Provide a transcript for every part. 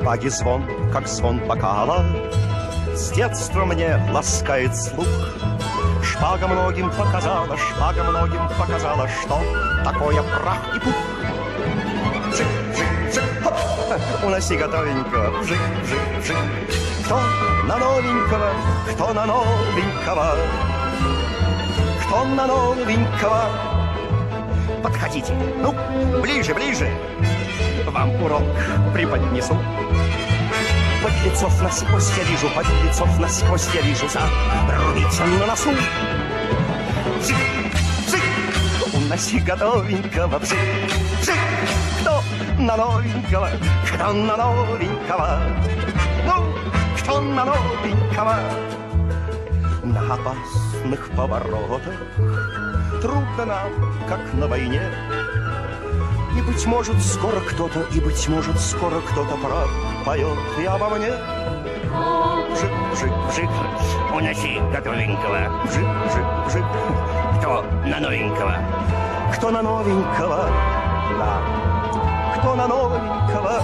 шпаги звон, как звон бокала, с детства мне ласкает слух. Шпага многим показала, что такое прах и пух. Вжик, вжик, вжик, хоп, уноси готовенького, вжик, вжик, вжик. Кто на новенького, кто на новенького, кто на новенького. Подходите, ну, ближе, ближе, вам урок преподнесу. Подлецов насквозь я вижу, подлецов насквозь я вижу, зарубиться на носу. Вжик, вжик, уноси готовенького, вжик, вжик. Кто на новенького, кто на новенького, ну, кто на новенького. На опасных поворотах трудно нам, как на войне. И, быть может, скоро кто-то, и, быть может, скоро кто-то пропоет и обо мне. Вжик, вжик, вжик, уноси готовенького. Вжик, вжик, вжик. Кто на новенького? Кто на новенького? Да. Кто на новенького?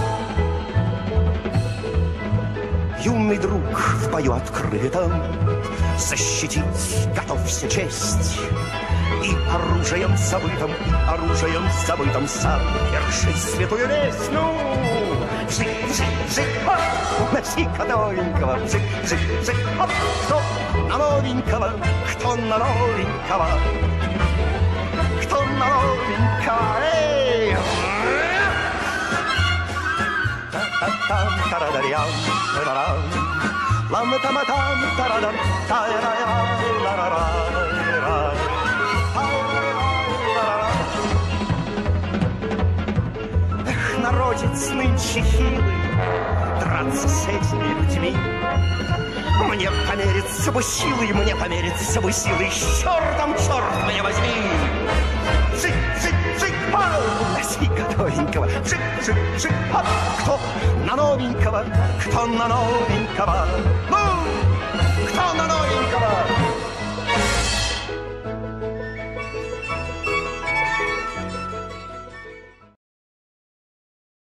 Юный друг в бою открытом защитить готовься честь. И оружием забытым совершить святую весть. Ну, вжик, вжик, вжик, хоп, уноси готовенького, вжик, вжик, вжик, хоп. Кто на новенького, кто на новенького, кто на новенького, эй! Та-та-там, тарадарям, тарарам, лам-там-там, тарадар, та-ра-ра-ра-ра-ра-ра. Эх, народец нынче хилый, драться с этими людьми. Мне помериться бы силой, мне помериться бы силой. С чертом, черт меня возьми! Вжик, вжик, вжик, хоп, уноси готовенького. Вжик, вжик, вжик, хоп. Кто на новенького, кто на новенького, ну, кто на новенького?